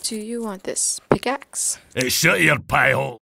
Do you want this pickaxe? Hey, shut your pie hole.